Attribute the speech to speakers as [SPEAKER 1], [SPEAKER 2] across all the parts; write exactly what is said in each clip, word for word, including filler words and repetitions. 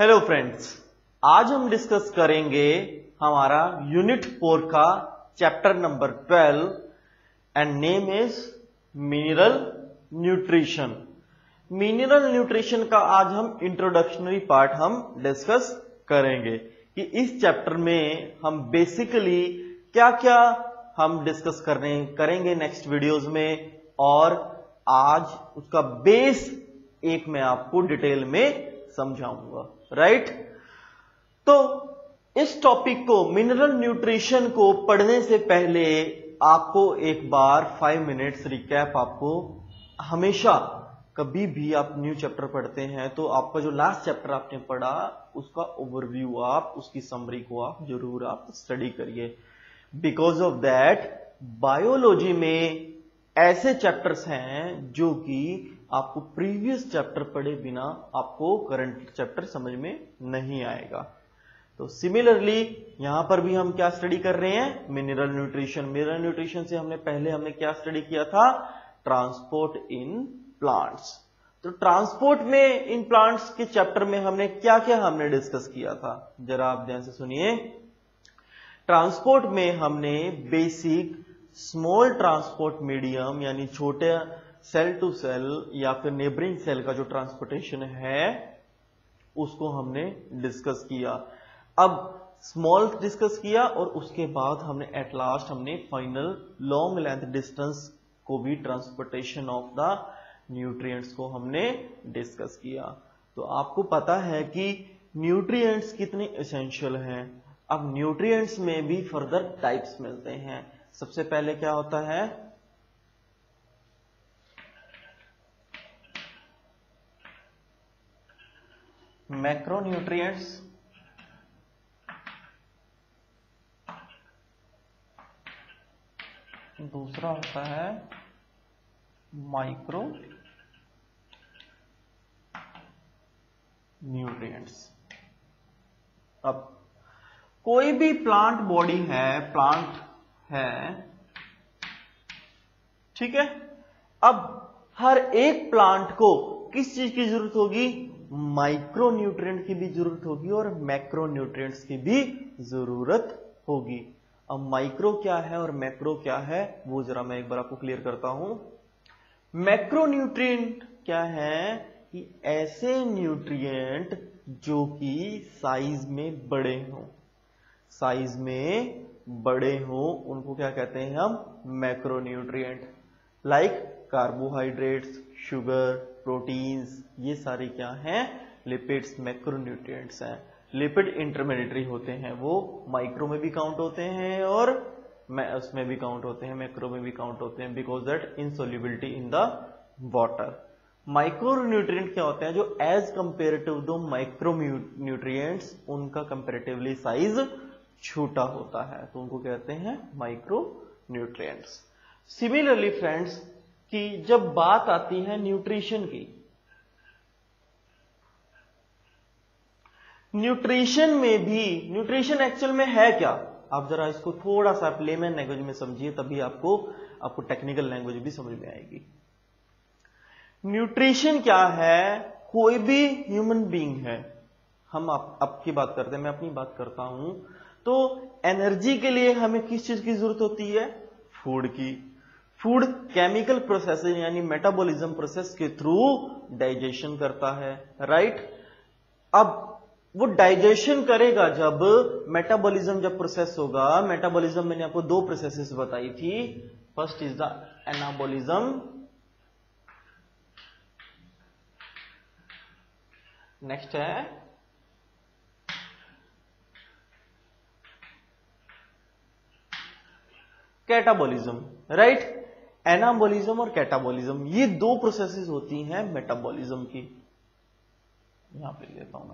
[SPEAKER 1] Hello friends, आज हम discuss करेंगे हमारा यूनिट फोर का chapter number twelve and name is mineral nutrition. Mineral nutrition का आज हम इंट्रोडक्शनरी पार्ट हम डिस्कस करेंगे कि इस चैप्टर में हम बेसिकली क्या क्या हम डिस्कस करने करेंगे नेक्स्ट वीडियोस में, और आज उसका बेस एक मैं आपको डिटेल में समझाऊंगा। Right right? तो इस टॉपिक को मिनरल न्यूट्रिशन को पढ़ने से पहले आपको एक बार फाइव मिनट्स रिकैप, आपको हमेशा कभी भी आप न्यू चैप्टर पढ़ते हैं तो आपका जो लास्ट चैप्टर आपने पढ़ा उसका ओवरव्यू, आप उसकी समरी को आप जरूर आप स्टडी करिए। बिकॉज ऑफ दैट बायोलॉजी में ऐसे चैप्टर्स हैं जो कि आपको प्रीवियस चैप्टर पढ़े बिना आपको करंट चैप्टर समझ में नहीं आएगा। तो सिमिलरली यहां पर भी हम क्या स्टडी कर रहे हैं, मिनरल न्यूट्रिशन। मिनरल न्यूट्रिशन से हमने पहले हमने क्या स्टडी किया था, ट्रांसपोर्ट इन प्लांट्स। तो ट्रांसपोर्ट में इन प्लांट्स के चैप्टर में हमने क्या क्या हमने डिस्कस किया था, जरा आप ध्यान से सुनिए। ट्रांसपोर्ट में हमने बेसिक स्मॉल ट्रांसपोर्ट मीडियम यानी छोटे सेल टू सेल या फिर नेबरिंग सेल का जो ट्रांसपोर्टेशन है उसको हमने डिस्कस किया। अब स्मॉल डिस्कस किया और उसके बाद हमने एट लास्ट हमने फाइनल लॉन्ग लेंथ डिस्टेंस को भी ट्रांसपोर्टेशन ऑफ द न्यूट्रिएंट्स को हमने डिस्कस किया। तो आपको पता है कि न्यूट्रिएंट्स कितने एसेंशियल हैं। अब न्यूट्रिएंट्स में भी फर्दर टाइप्स मिलते हैं। सबसे पहले क्या होता है, मैक्रोन्यूट्रिएंट्स, दूसरा होता है माइक्रो न्यूट्रिएंट्स। अब कोई भी प्लांट बॉडी है, प्लांट है, ठीक है। अब हर एक प्लांट को किस चीज की जरूरत होगी, माइक्रो न्यूट्रिएंट की भी जरूरत होगी और मैक्रो न्यूट्रिएंट्स की भी जरूरत होगी। अब माइक्रो क्या है और मैक्रो क्या है वो जरा मैं एक बार आपको क्लियर करता हूं। मैक्रो न्यूट्रिएंट क्या है कि ऐसे न्यूट्रिएंट जो कि साइज में बड़े हों, साइज में बड़े हों उनको क्या कहते हैं हम, macro nutrient. Like carbohydrates, sugar, proteins, ये सारे क्या हैं, लिपिड्स, मैक्रोन्यूट्रिएंट्स हैं। लिपिड इंटरमीडिएटरी होते हैं, वो माइक्रो में भी काउंट होते हैं और उसमें भी काउंट होते हैं, मैक्रो में भी काउंट होते हैं, because that insolubility in the water. Micronutrient क्या होते हैं, जो as comparative to micro nutrients उनका कंपेरेटिवली साइज छोटा होता है, तो उनको कहते हैं माइक्रो न्यूट्रिएंट्स। सिमिलरली फ्रेंड्स कि जब बात आती है न्यूट्रिशन की, न्यूट्रिशन में भी, न्यूट्रिशन एक्चुअल में है क्या, आप जरा इसको थोड़ा सा लेमन लैंग्वेज में समझिए, तभी आपको आपको टेक्निकल लैंग्वेज भी समझ में आएगी। न्यूट्रिशन क्या है, कोई भी ह्यूमन बीइंग है, हम आप, आपकी बात करते हैं, मैं अपनी बात करता हूं, तो एनर्जी के लिए हमें किस चीज की जरूरत होती है, फूड की। फूड केमिकल प्रोसेस यानी मेटाबॉलिज्म प्रोसेस के थ्रू डाइजेशन करता है, राइट। अब वो डाइजेशन करेगा जब मेटाबॉलिज्म जब प्रोसेस होगा, मेटाबॉलिज्म मैंने आपको दो प्रोसेसेस बताई थी। First is the anabolism, next है कैटाबॉलिज्म, राइट। एनाबॉलिज्म और कैटाबॉलिज्म ये दो प्रोसेसेस होती हैं मेटाबॉलिज्म की। यहां पे लेता हूं मैं,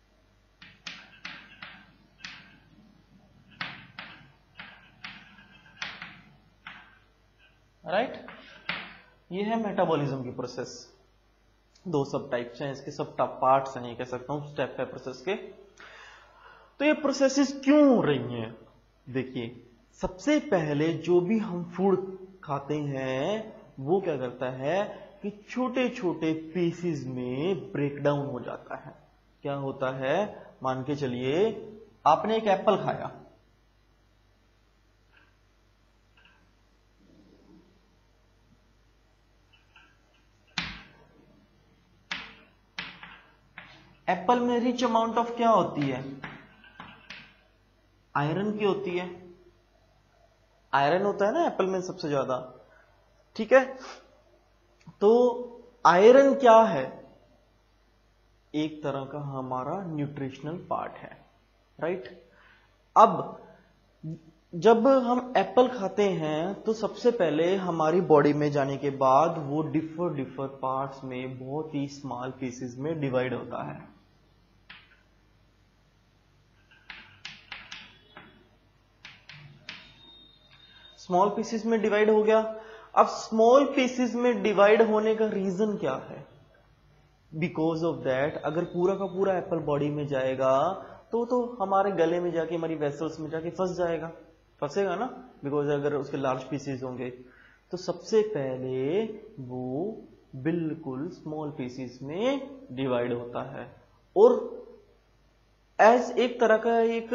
[SPEAKER 1] राइट right? ये है मेटाबॉलिज्म की प्रोसेस। दो सब टाइप्स हैं इसके, सब पार्ट्स हैं, ये कह सकता हूं स्टेप है प्रोसेस के। तो ये प्रोसेसेस क्यों हो रही हैं, देखिए सबसे पहले जो भी हम फूड खाते हैं वो क्या करता है कि छोटे छोटे पीसेस में ब्रेक डाउन हो जाता है, क्या होता है, मान के चलिए आपने एक एप्पल खाया, एप्पल में रिच अमाउंट ऑफ क्या होती है, आयरन की होती है, आयरन होता है ना एप्पल में सबसे ज्यादा, ठीक है। तो आयरन क्या है, एक तरह का हमारा न्यूट्रिशनल पार्ट है, राइट। अब जब हम एप्पल खाते हैं तो सबसे पहले हमारी बॉडी में जाने के बाद वो डिफर डिफर पार्ट्स में बहुत ही स्मॉल पीसेस में डिवाइड होता है। स्मॉल पीसेस में डिवाइड हो गया। अब स्मॉल पीसेस में डिवाइड होने का रीजन क्या है, बिकॉज ऑफ दैट अगर पूरा का पूरा एप्पल बॉडी में जाएगा तो तो हमारे गले में जाके, हमारी वेसल्स में जाके फंस जाएगा, फंसेगा ना, बिकॉज अगर उसके लार्ज पीसेस होंगे। तो सबसे पहले वो बिल्कुल स्मॉल पीसेस में डिवाइड होता है और एज एक तरह का एक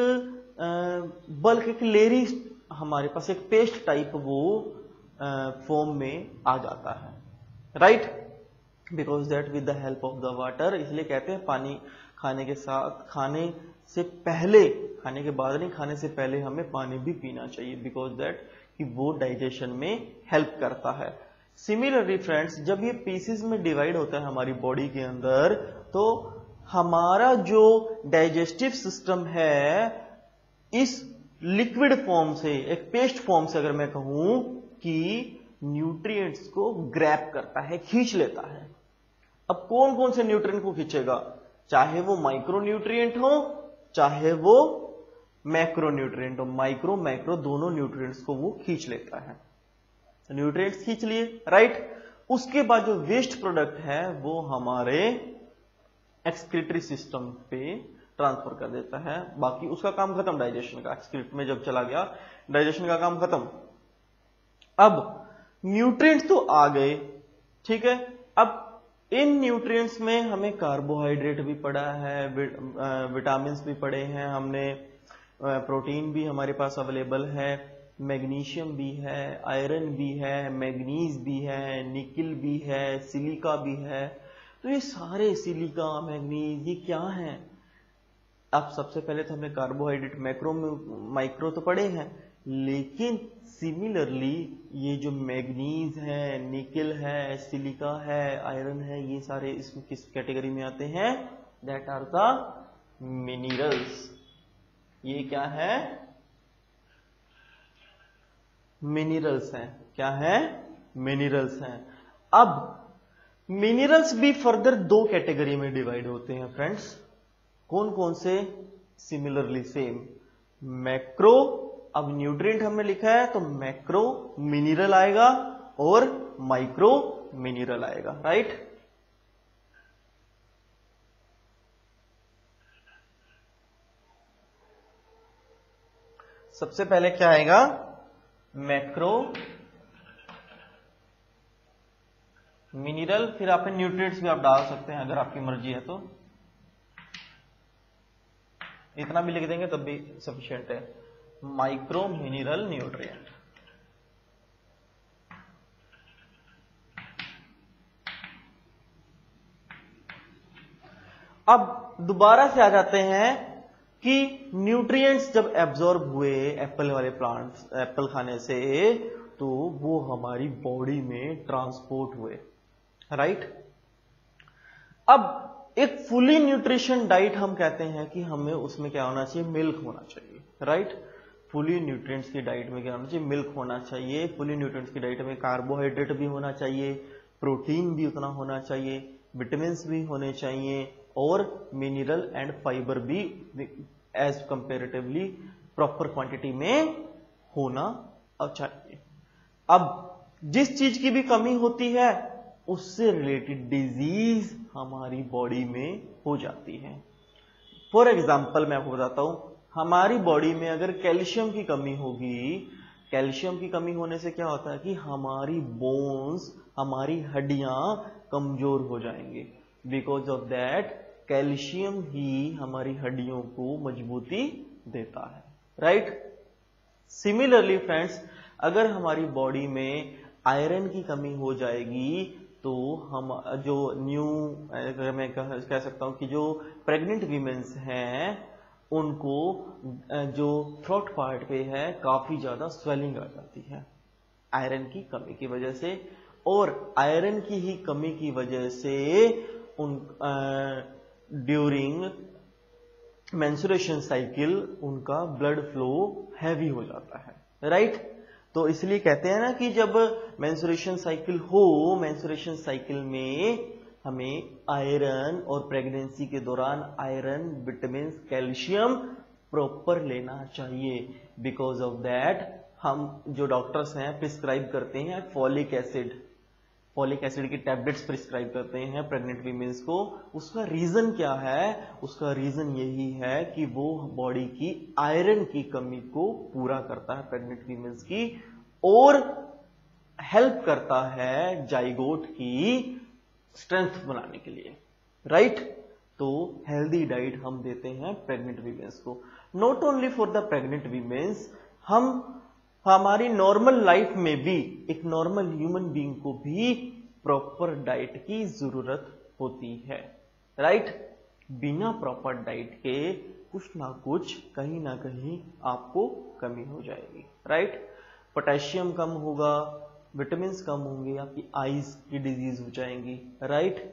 [SPEAKER 1] बल्क, एक लेयरी, हमारे पास एक पेस्ट टाइप वो फॉर्म में आ जाता है, right. Because that with the help of the water, इसलिए कहते हैं पानी खाने के साथ, खाने से पहले, खाने के बाद नहीं, खाने से पहले हमें पानी भी पीना चाहिए, बिकॉज दैट कि वो डाइजेशन में हेल्प करता है। सिमिलरली फ्रेंड्स, जब ये पीसेस में डिवाइड होता है हमारी बॉडी के अंदर, तो हमारा जो डाइजेस्टिव सिस्टम है इस लिक्विड फॉर्म से, एक पेस्ट फॉर्म से अगर मैं कहूं कि न्यूट्रिएंट्स को ग्रैब करता है, खींच लेता है। अब कौन कौन से न्यूट्रिएंट को खींचेगा, चाहे वो माइक्रो न्यूट्रिएंट हो चाहे वो मैक्रो न्यूट्रिएंट हो, माइक्रो मैक्रो दोनों न्यूट्रिएंट्स को वो खींच लेता है। न्यूट्रिएंट्स खींच लिए, राइट। उसके बाद जो वेस्ट प्रोडक्ट है वो हमारे एक्सक्रीटरी सिस्टम पे ट्रांसफर कर देता है, बाकी उसका काम खत्म, डाइजेशन का, एक्सक्रीट में जब चला गया डाइजेशन का काम खत्म। अब न्यूट्रिएंट्स तो आ गए, ठीक है। अब इन न्यूट्रिएंट्स में हमें कार्बोहाइड्रेट भी पड़ा है, विटामिन भी पड़े हैं, हमने प्रोटीन भी हमारे पास अवेलेबल है, मैग्नीशियम भी है, आयरन भी है, मैग्नीज भी है, निकिल भी है, सिलिका भी है। तो ये सारे सिलिका, मैग्नीज, ये क्या हैं? अब सबसे पहले तो हमने कार्बोहाइड्रेट, मैक्रो माइक्रो तो पढ़े हैं, लेकिन सिमिलरली ये जो मैग्नीज है, निकिल है, सिलिका है, आयरन है, ये सारे इसमें किस कैटेगरी में आते हैं? That are the minerals. ये क्या है? मिनरल्स हैं। क्या है? मिनरल्स हैं। अब मिनरल्स भी फर्दर दो कैटेगरी में डिवाइड होते हैं फ्रेंड्स। कौन कौन से? सिमिलरली सेम मैक्रो, अब न्यूट्रिएंट हमने लिखा है तो मैक्रो मिनरल आएगा और माइक्रो मिनरल आएगा, राइट। सबसे पहले क्या आएगा? मैक्रो मिनरल, फिर आप न्यूट्रिएंट्स भी आप डाल सकते हैं अगर आपकी मर्जी है तो, इतना भी लिख देंगे तब भी सफिशिएंट है। Micro mineral nutrient. अब दोबारा से आ जाते हैं कि न्यूट्रिएंट्स जब एब्जॉर्ब हुए एप्पल वाले प्लांट्स, एप्पल खाने से, तो वो हमारी बॉडी में ट्रांसपोर्ट हुए, राइट। अब एक फुली न्यूट्रिशन डाइट हम कहते हैं कि हमें उसमें क्या होना चाहिए? मिल्क होना चाहिए, राइट। फुली न्यूट्रिएंट्स की डाइट में क्या होना चाहिए? मिल्क होना चाहिए। फुली न्यूट्रिएंट्स की डाइट में कार्बोहाइड्रेट भी होना चाहिए, प्रोटीन भी उतना होना चाहिए, विटामिन भी होने चाहिए और मिनरल एंड फाइबर भी एज कंपेरेटिवली प्रॉपर क्वांटिटी में होना चाहिए। अब जिस चीज की भी कमी होती है उससे रिलेटेड डिजीज हमारी बॉडी में हो जाती है। फॉर एग्जाम्पल मैं आपको बताता हूं, हमारी बॉडी में अगर कैल्शियम की कमी होगी, कैल्शियम की कमी होने से क्या होता है कि हमारी बोन्स, हमारी हड्डियां कमजोर हो जाएंगी। बिकॉज ऑफ दैट कैल्शियम ही हमारी हड्डियों को मजबूती देता है, राइट। सिमिलरली फ्रेंड्स, अगर हमारी बॉडी में आयरन की कमी हो जाएगी तो हम जो न्यू अगर मैं कह, कह सकता हूं कि जो प्रेग्नेंट वीमेंस हैं उनको जो थ्रोट पार्ट पे है काफी ज्यादा स्वेलिंग आ जाती है आयरन की कमी की वजह से, और आयरन की ही कमी की वजह से उन ड्यूरिंग मेंस्ट्रुएशन साइकिल उनका ब्लड फ्लो हैवी हो जाता है, राइट। तो इसलिए कहते हैं ना कि जब मेंस्ट्रुएशन साइकिल हो, मेंस्ट्रुएशन साइकिल में हमें आयरन और प्रेगनेंसी के दौरान आयरन, विटामिन, कैल्शियम प्रॉपर लेना चाहिए। बिकॉज ऑफ दैट हम जो डॉक्टर्स हैं प्रिस्क्राइब करते हैं फॉलिक एसिड, फॉलिक एसिड की टैबलेट्स प्रिस्क्राइब करते हैं प्रेग्नेंट वीमेंस को। उसका रीजन क्या है? उसका रीजन यही है कि वो बॉडी की आयरन की कमी को पूरा करता है प्रेग्नेंट वीमेंस की, और हेल्प करता है जाइगोट की स्ट्रेंथ बनाने के लिए, राइट। तो हेल्दी डाइट हम देते हैं प्रेग्नेंट वीमेंस को। Not only for the pregnant womens, हम हमारी नॉर्मल लाइफ में भी, एक नॉर्मल ह्यूमन बीइंग को भी प्रॉपर डाइट की जरूरत होती है, राइट। बिना प्रॉपर डाइट के कुछ ना कुछ कहीं ना कहीं आपको कमी हो जाएगी, राइट। पोटेशियम कम होगा, विटामिन कम होंगे, आपकी आईज की डिजीज हो जाएंगी, राइट।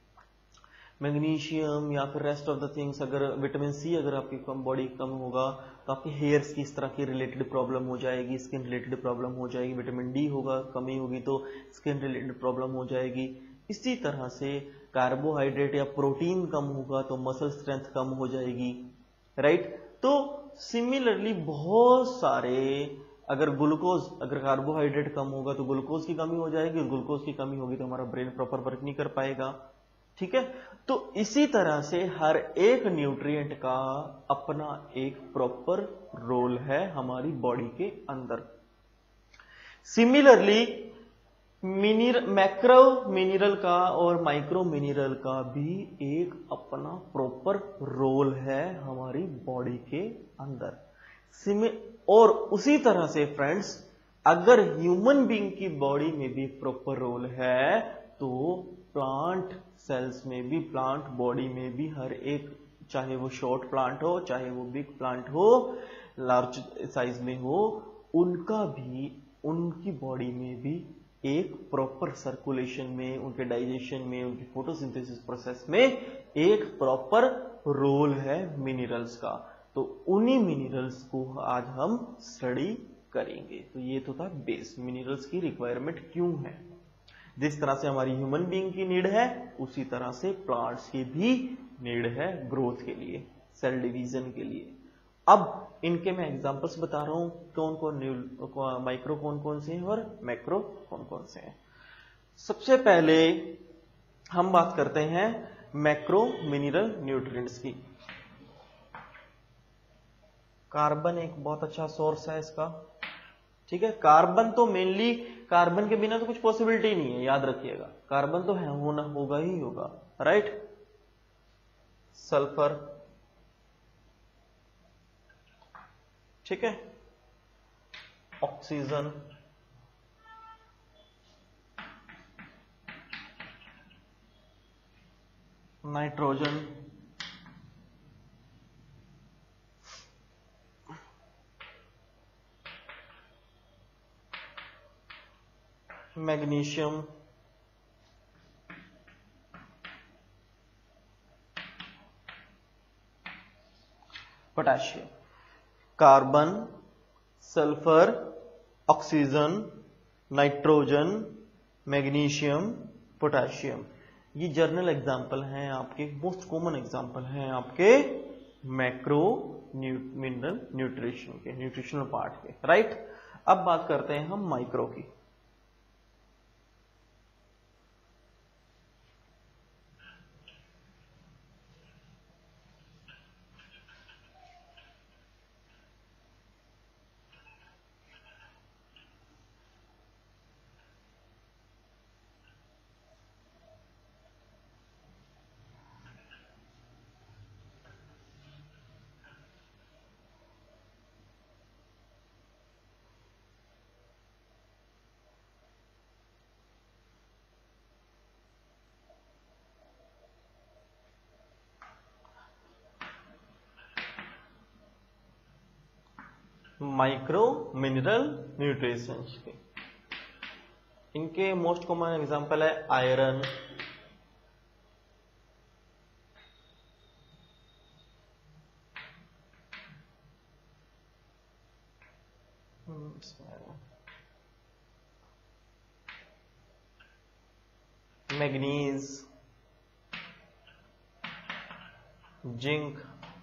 [SPEAKER 1] मैग्नीशियम या फिर रेस्ट ऑफ द थिंग्स, अगर विटामिन सी अगर आपकी कम बॉडी कम होगा तो आपके हेयर्स की इस तरह की रिलेटेड प्रॉब्लम हो जाएगी, स्किन रिलेटेड प्रॉब्लम हो जाएगी। विटामिन डी होगा, कमी होगी तो स्किन रिलेटेड प्रॉब्लम हो जाएगी। इसी तरह से कार्बोहाइड्रेट या प्रोटीन कम होगा तो मसल स्ट्रेंथ कम हो जाएगी, राइट। तो सिमिलरली बहुत सारे, अगर ग्लूकोज, अगर कार्बोहाइड्रेट कम होगा तो ग्लूकोज की कमी हो जाएगी, और ग्लूकोज की कमी होगी तो हमारा ब्रेन प्रॉपर वर्क नहीं कर पाएगा, ठीक है। तो इसी तरह से हर एक न्यूट्रिएंट का अपना एक प्रॉपर रोल है हमारी बॉडी के अंदर। सिमिलरली मिनरल, मैक्रो मिनरल का और माइक्रो मिनरल का भी एक अपना प्रॉपर रोल है हमारी बॉडी के अंदर। सिमि और उसी तरह से फ्रेंड्स, अगर ह्यूमन बीइंग की बॉडी में भी प्रॉपर रोल है तो प्लांट सेल्स में भी, प्लांट बॉडी में भी हर एक, चाहे वो शॉर्ट प्लांट हो, चाहे वो बिग प्लांट हो, लार्ज साइज में हो, उनका भी, उनकी बॉडी में भी एक प्रॉपर सर्कुलेशन में, उनके डाइजेशन में, उनकी फोटोसिंथेसिस प्रोसेस में एक प्रॉपर रोल है मिनरल्स का। तो उन्हीं मिनरल्स को आज हम स्टडी करेंगे। तो ये तो था बेस, मिनरल्स की रिक्वायरमेंट क्यों है। जिस तरह से हमारी ह्यूमन बीइंग की नीड है, उसी तरह से प्लांट्स की भी नीड है ग्रोथ के लिए, सेल डिवीजन के लिए। अब इनके मैं एग्जांपल्स बता रहा हूं, कौन कौन माइक्रो कौन कौन से हैं और मैक्रो कौन कौन से हैं। सबसे पहले हम बात करते हैं मैक्रो मिनरल न्यूट्रिएंट्स की। कार्बन एक बहुत अच्छा सोर्स है इसका, ठीक है। कार्बन तो मेनली, कार्बन के बिना तो कुछ पॉसिबिलिटी नहीं है, याद रखिएगा। कार्बन तो है, होना होगा ही होगा, राइट। सल्फर, ठीक है। Oxygen, nitrogen, magnesium, potassium. Carbon, sulphur, oxygen, nitrogen, magnesium, potassium, ये जर्नल एग्जाम्पल हैं आपके, मोस्ट कॉमन एग्जाम्पल हैं आपके मैक्रो मिनरल न्यूट्रिशन के, न्यूट्रिशनल पार्ट के, राइट। अब बात करते हैं हम माइक्रो की। माइक्रो मिनरल न्यूट्रिशंस के। इनके मोस्ट कॉमन एग्जांपल है iron, manganese, zinc,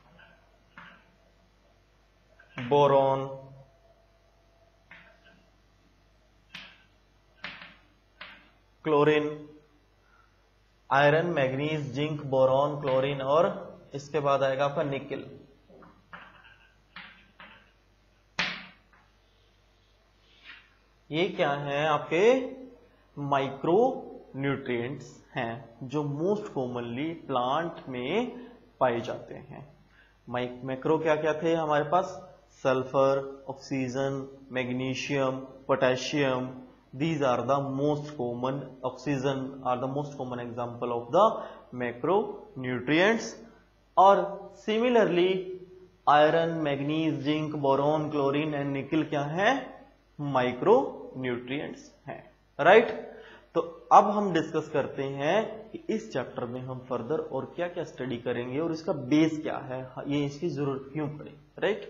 [SPEAKER 1] boron, chlorine. Iron, manganese, zinc, boron, chlorine और इसके बाद आएगा आपका निकेल। ये क्या है? आपके माइक्रो न्यूट्रिएंट्स हैं जो मोस्ट कॉमनली प्लांट में पाए जाते हैं। मैक्रो क्या क्या थे हमारे पास? Sulphur, oxygen, magnesium, potassium. These are the most common, oxygen are the most common example of the macro nutrients. और similarly iron, manganese, zinc, boron, chlorine and nickel क्या है? माइक्रो न्यूट्रिएंट्स हैं, राइट। तो अब हम डिस्कस करते हैं कि इस चैप्टर में हम फर्दर और क्या क्या स्टडी करेंगे और इसका बेस क्या है, ये इसकी जरूरत क्यों पड़ी, राइट।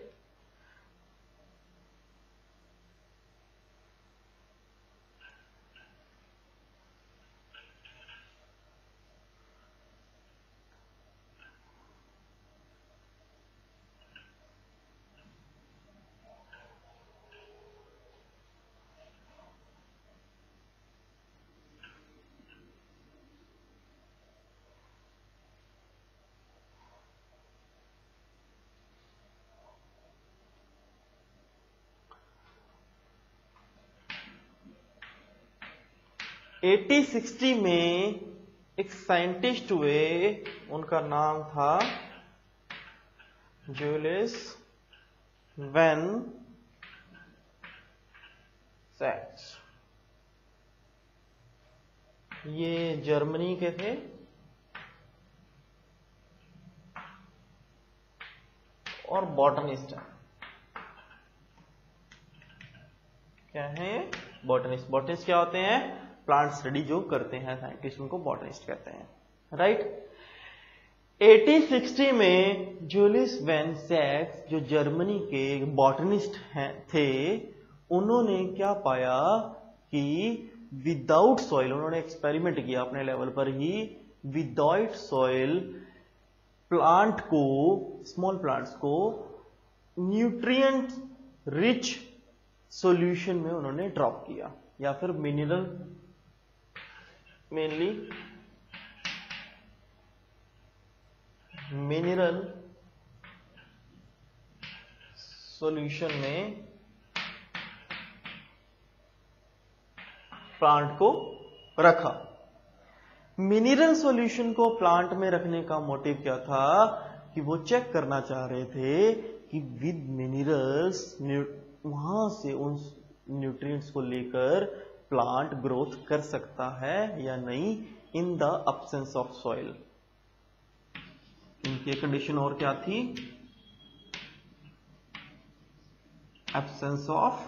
[SPEAKER 1] एटीन सिक्सटी में एक साइंटिस्ट हुए, उनका नाम था जूलियस वैन सैक्स। ये जर्मनी के थे और बॉटनिस्ट हैं। क्या है? बॉटनिस्ट। बॉटनिस्ट क्या होते हैं? प्लांट स्टडी जो करते हैं साइंटिस्ट, उनको बॉटनिस्ट कहते हैं, राइट। एटीन सिक्सटी में जूलियस वैन सैक्स जो जर्मनी के बॉटनिस्ट हैं थे, उन्होंने क्या पाया कि विदाउट सॉइल, उन्होंने एक्सपेरिमेंट किया अपने लेवल पर ही, विदाउट सॉइल प्लांट को, स्मॉल प्लांट्स को न्यूट्रिएंट रिच सॉल्यूशन में उन्होंने ड्रॉप किया, या फिर मिनरल, मेनली मिनरल सॉल्यूशन में प्लांट को रखा। मिनरल सॉल्यूशन को प्लांट में रखने का मोटिव क्या था? कि वो चेक करना चाह रहे थे कि विद मिनरल्स वहां से उन न्यूट्रिएंट्स को लेकर प्लांट ग्रोथ कर सकता है या नहीं in the absence of soil. इनकी कंडीशन और क्या थी? Absence of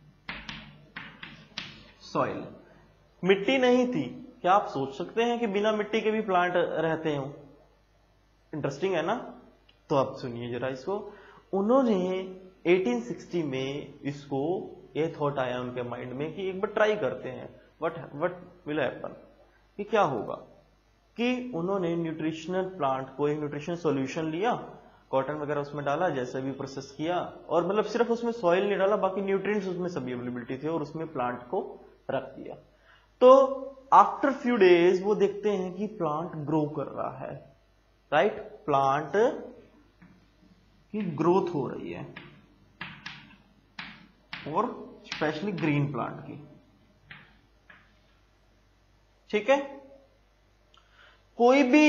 [SPEAKER 1] soil. मिट्टी नहीं थी। क्या आप सोच सकते हैं कि बिना मिट्टी के भी प्लांट रहते हो? इंटरेस्टिंग है ना। तो आप सुनिए जरा इसको। उन्होंने एटीन सिक्सटी में इसको, ये थॉट आया उनके माइंड में कि एक बार ट्राई करते हैं, व्हाट व्हाट विल हैपन, कि क्या होगा। कि उन्होंने न्यूट्रिशनल प्लांट को एक न्यूट्रिशनल सॉल्यूशन लिया, कॉटन वगैरह उसमें डाला, जैसे भी प्रोसेस किया, और मतलब सिर्फ उसमें सॉइल नहीं डाला, बाकी न्यूट्रिएंट्स उसमें सभी अवेलेबिलिटी थे, और उसमें प्लांट को रख दिया। तो आफ्टर फ्यू डेज वो देखते हैं कि प्लांट ग्रो कर रहा है, राइट। प्लांट की ग्रोथ हो रही है, और स्पेशली ग्रीन प्लांट की, ठीक है। कोई भी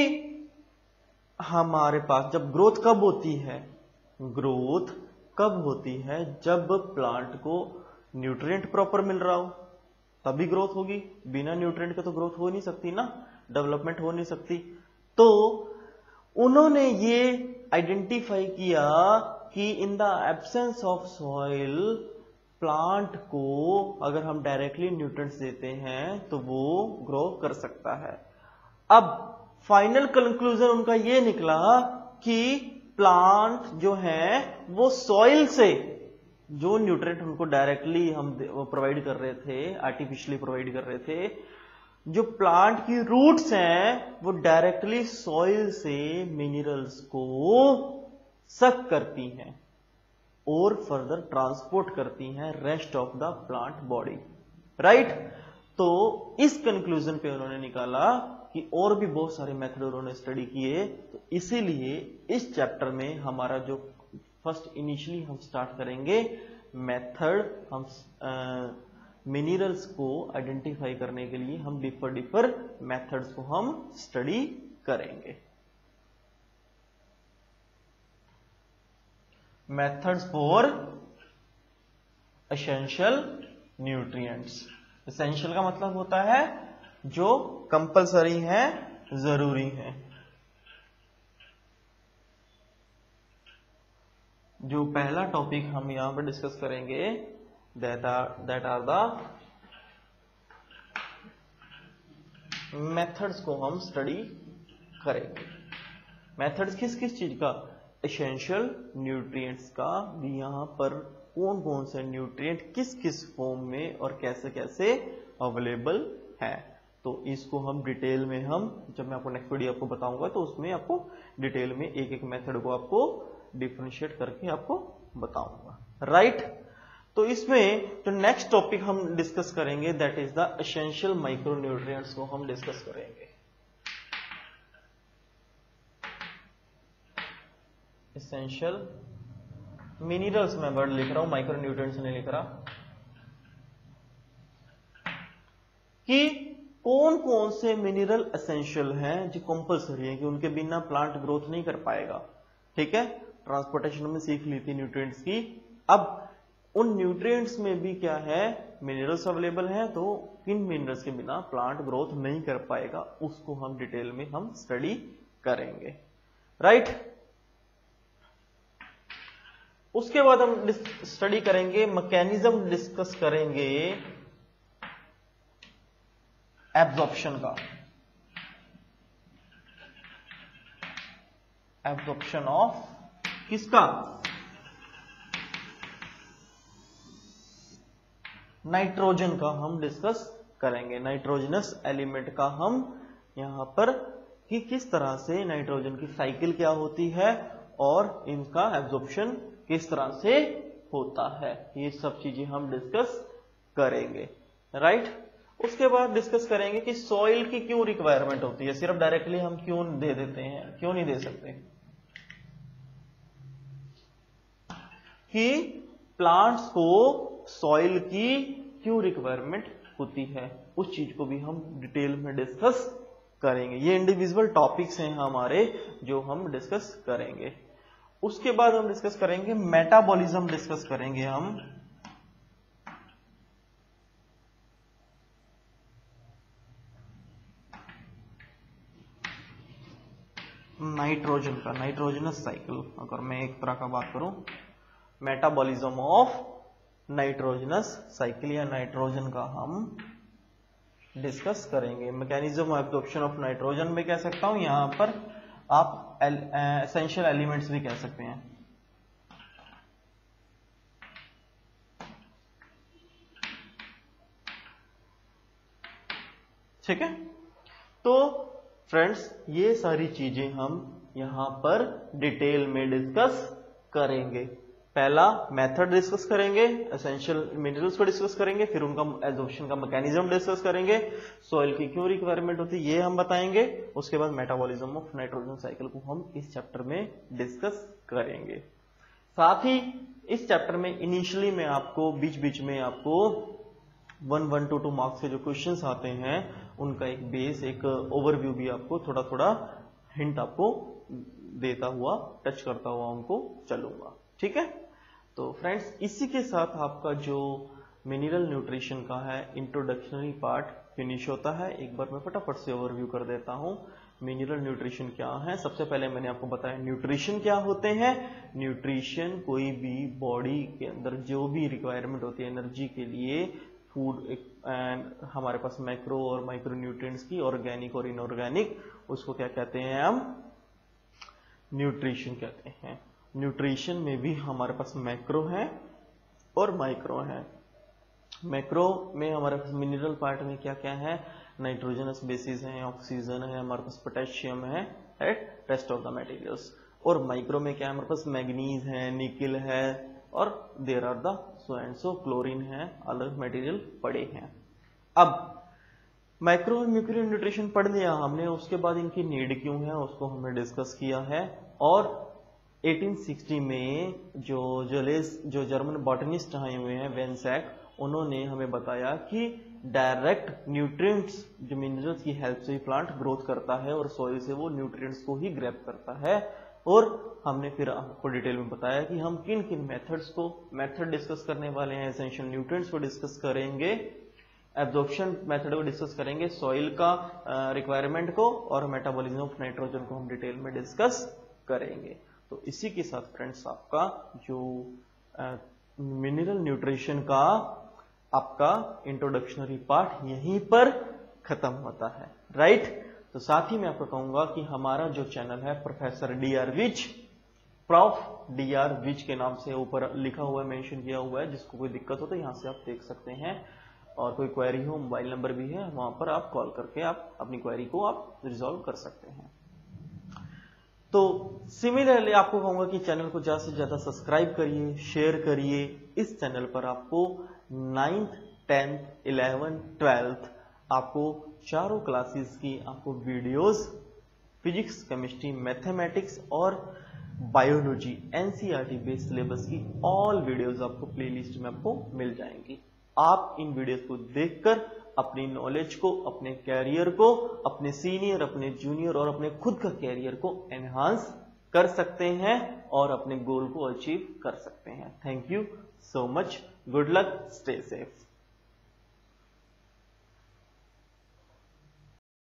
[SPEAKER 1] हमारे पास जब ग्रोथ कब होती है? ग्रोथ कब होती है? जब प्लांट को न्यूट्रिएंट प्रॉपर मिल रहा हो, तभी ग्रोथ होगी। बिना न्यूट्रिएंट के तो ग्रोथ हो नहीं सकती ना, डेवलपमेंट हो नहीं सकती। तो उन्होंने ये आइडेंटिफाई किया कि कि in the absence of soil plant को अगर हम डायरेक्टली न्यूट्रिएंट्स देते हैं तो वो ग्रो कर सकता है। अब फाइनल कंक्लूजन उनका ये निकला कि प्लांट जो है वो सॉइल से जो न्यूट्रिएंट उनको डायरेक्टली हम प्रोवाइड कर रहे थे, आर्टिफिशियली प्रोवाइड कर रहे थे, जो प्लांट की रूट्स हैं वो डायरेक्टली सॉइल से मिनरल्स को सक करती हैं और फर्दर ट्रांसपोर्ट करती हैं rest of the plant body, right. तो इस कंक्लूजन पे उन्होंने निकाला कि और भी बहुत सारे मेथड उन्होंने स्टडी किए, तो इसीलिए इस चैप्टर में हमारा जो फर्स्ट इनिशियली हम स्टार्ट करेंगे मेथड, हम मिनरल्स को आइडेंटिफाई करने के लिए हम डिफर डिफर मेथड्स को हम स्टडी करेंगे। Methods for essential nutrients. Essential का मतलब होता है जो कंपलसरी है, जरूरी है। जो पहला टॉपिक हम यहां पर डिस्कस करेंगे that are that are the methods को हम स्टडी करेंगे। मेथड्स किस किस चीज का? एसेंशियल न्यूट्रिएंट्स का भी, यहां पर कौन कौन से न्यूट्रिएंट किस किस फॉर्म में और कैसे कैसे अवेलेबल है, तो इसको हम डिटेल में हम जब मैं आपको नेक्स्ट वीडियो आपको बताऊंगा तो उसमें आपको डिटेल में एक एक मेथड को आपको डिफरेंशिएट करके आपको बताऊंगा, राइट। तो इसमें जो नेक्स्ट टॉपिक हम डिस्कस करेंगे that is the essential micronutrients को हम डिस्कस करेंगे। एसेंशियल मिनरल्स में वर्ड लिख रहा हूं, माइक्रोन्यूट्रिएंट्स नहीं लिख रहा, कि कौन कौन से मिनरल एसेंशियल हैं जो कंपलसरी है कि उनके बिना प्लांट ग्रोथ नहीं कर पाएगा, ठीक है। ट्रांसपोर्टेशन में सीख ली थी न्यूट्रिएंट्स की। अब उन न्यूट्रिएंट्स में भी क्या है, मिनरल्स अवेलेबल हैं, तो किन मिनरल्स के बिना प्लांट ग्रोथ नहीं कर पाएगा उसको हम डिटेल में हम स्टडी करेंगे, राइट। उसके बाद हम स्टडी करेंगे, मैकेनिज्म डिस्कस करेंगे एब्जॉर्प्शन का, एब्जॉर्प्शन ऑफ किसका? नाइट्रोजन का हम डिस्कस करेंगे, नाइट्रोजनस एलिमेंट का हम यहां पर, कि किस तरह से नाइट्रोजन की साइकिल क्या होती है और इनका एब्जॉर्प्शन किस तरह से होता है, ये सब चीजें हम डिस्कस करेंगे, राइट। उसके बाद डिस्कस करेंगे कि सॉइल की क्यों रिक्वायरमेंट होती है, सिर्फ डायरेक्टली हम क्यों दे देते हैं, क्यों नहीं दे सकते, कि प्लांट्स को सॉइल की क्यों रिक्वायरमेंट होती है, उस चीज को भी हम डिटेल में डिस्कस करेंगे। ये इंडिविजुअल टॉपिक्स हैं हमारे जो हम डिस्कस करेंगे। उसके बाद हम डिस्कस करेंगे मेटाबॉलिज्म, डिस्कस करेंगे हम नाइट्रोजन का, नाइट्रोजनस साइकिल। अगर मैं एक तरह का बात करूं, मेटाबॉलिज्म ऑफ नाइट्रोजनस साइकिल या नाइट्रोजन का हम डिस्कस करेंगे। Mechanism of absorption of nitrogen में कह सकता हूं, यहां पर आप एसेंशियल एलिमेंट्स भी कह सकते हैं, ठीक है। तो फ्रेंड्स ये सारी चीजें हम यहां पर डिटेल में डिस्कस करेंगे। पहला मेथड डिस्कस करेंगे, एसेंशियल मिनरल्स को डिस्कस करेंगे, फिर उनका एब्जॉर्प्शन का मैकेनिज्म डिस्कस करेंगे, सॉइल की क्यों रिक्वायरमेंट होती है ये हम बताएंगे। उसके बाद मेटाबॉलिज्म ऑफ नाइट्रोजन साइकिल को हम इस चैप्टर में डिस्कस करेंगे। साथ ही इस चैप्टर में इनिशियली में आपको बीच बीच में आपको one one two two marks के जो क्वेश्चंस आते हैं उनका एक बेस, एक ओवरव्यू भी आपको थोड़ा थोड़ा हिंट आपको देता हुआ, टच करता हुआ उनको चलूंगा, ठीक है। तो फ्रेंड्स इसी के साथ आपका जो मिनरल न्यूट्रिशन का है इंट्रोडक्शनरी पार्ट फिनिश होता है। एक बार मैं फटाफट से ओवरव्यू कर देता हूं मिनरल न्यूट्रिशन क्या है? सबसे पहले मैंने आपको बताया न्यूट्रिशन क्या होते हैं। न्यूट्रिशन कोई भी बॉडी के अंदर जो भी रिक्वायरमेंट होती है एनर्जी के लिए, फूड एंड हमारे पास मैक्रो और माइक्रो न्यूट्रिएंट्स की, ऑर्गेनिक और इनऑर्गेनिक, उसको क्या कहते हैं हम? न्यूट्रिशन कहते हैं। न्यूट्रिशन में भी हमारे पास मैक्रो है और माइक्रो है। मैक्रो में हमारे पास मिनरल पार्ट में क्या क्या है? नाइट्रोजनस बेसिस है, ऑक्सीजन है, हमारे पास पोटेशियम है, at rest of the materials. और माइक्रो में क्या है? हमारे पास मैग्नीज है, निकल है, और there are the so and so, chlorine है, अलग मटेरियल पड़े हैं। अब माइक्रो और माइक्रो न्यूट्रिशन पढ़ लिया हमने, उसके बाद इनकी नीड क्यों है उसको हमने डिस्कस किया है। और अठारह सौ साठ में जो जलेस जो जर्मन बॉटनिस्ट आए हुए हैं वेनसैक, उन्होंने हमें बताया कि डायरेक्ट न्यूट्रिएंट्स जो मिनरल्स की हेल्प से ही प्लांट ग्रोथ करता है और सॉइल से वो न्यूट्रिएंट्स को ही ग्रैब करता है। और हमने फिर आपको डिटेल में बताया कि हम किन किन मेथड्स को मेथड डिस्कस करने वाले हैं। एसेंशियल न्यूट्रिएंट्स को डिस्कस करेंगे, एब्जॉर्प्शन मेथड को डिस्कस करेंगे, सॉइल का रिक्वायरमेंट को, और मेटाबॉलिज्म ऑफ नाइट्रोजन को हम डिटेल में डिस्कस करेंगे। तो इसी के साथ फ्रेंड्स आपका जो मिनरल न्यूट्रिशन का आपका इंट्रोडक्शनरी पार्ट यहीं पर खत्म होता है, राइट। तो साथ ही मैं आपको कहूंगा कि हमारा जो चैनल है प्रोफेसर डी आर विच, प्रॉफ डी आर विच के नाम से ऊपर लिखा हुआ है, मेंशन किया हुआ है। जिसको कोई दिक्कत हो तो यहां से आप देख सकते हैं, और कोई क्वेरी हो, मोबाइल नंबर भी है, वहां पर आप कॉल करके आप अपनी क्वेरी को आप रिजॉल्व कर सकते हैं। तो सिमिलरली आपको कहूंगा कि चैनल को ज्यादा से ज्यादा सब्सक्राइब करिए, शेयर करिए। इस चैनल पर आपको नाइन्थ, टेंथ, इलेवेंथ, ट्वेल्थ आपको चारों क्लासेस की आपको वीडियोस, फिजिक्स, केमिस्ट्री, मैथमेटिक्स और बायोलॉजी एनसीईआरटी बेस्ड सिलेबस की ऑल वीडियोस आपको प्लेलिस्ट में आपको मिल जाएंगी। आप इन वीडियोस को देखकर अपनी नॉलेज को, अपने कैरियर को, अपने सीनियर, अपने जूनियर और अपने खुद का कैरियर को एनहांस कर सकते हैं और अपने गोल को अचीव कर सकते हैं। Thank you so much, good luck, stay safe.